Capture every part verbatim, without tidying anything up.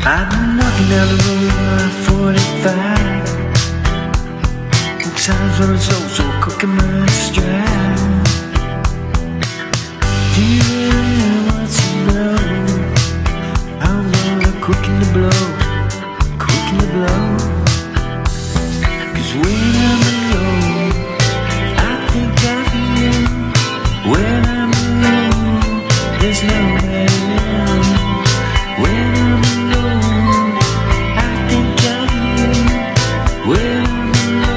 I've been walking down the road on forty-five. Times when I'm so, so cooking my stride. Do you really want to know how long I'm cooking the blow, cooking the blow? Cause when I'm alone, I think of you. When I'm alone, there's nobody around. When I'm alone, I think of you. When I'm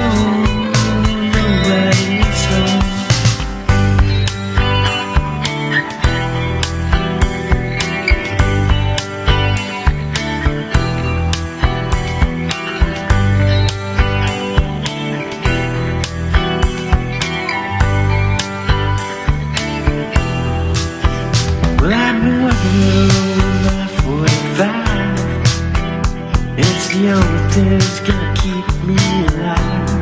well, I've been working alone at forty-five. It's the only thing that's gonna keep me alive.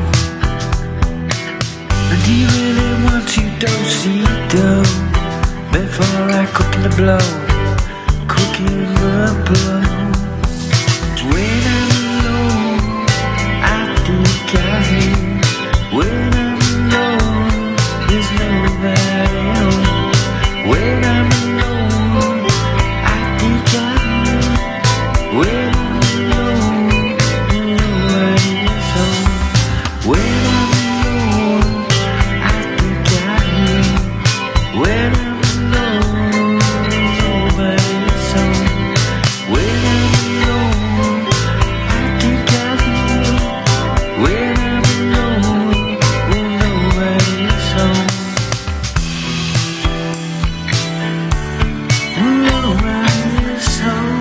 And do you really want to do-see-do before I cook in the blow, cook in the blow? When I'm alone, I think of you. When I'm alone, there's nobody else. When I'm alone, I think of you. When I'm alone, nobody's home. When I'm alone, I think of you. When I'm alone, nobody's home. When I'm alone, I think of you. When I'm alone, nobody's home. Nobody's home.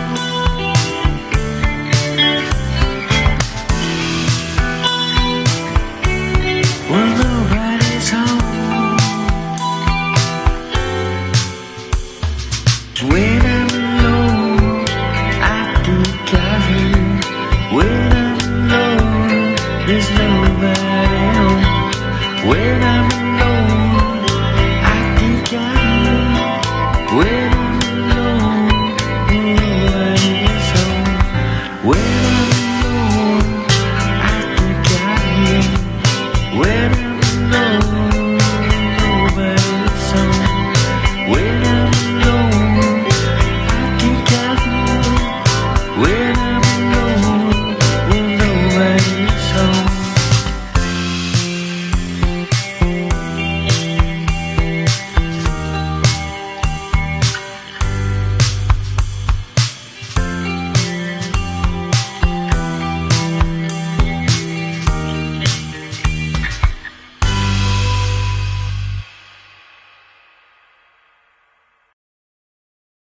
Well, nobody's home. When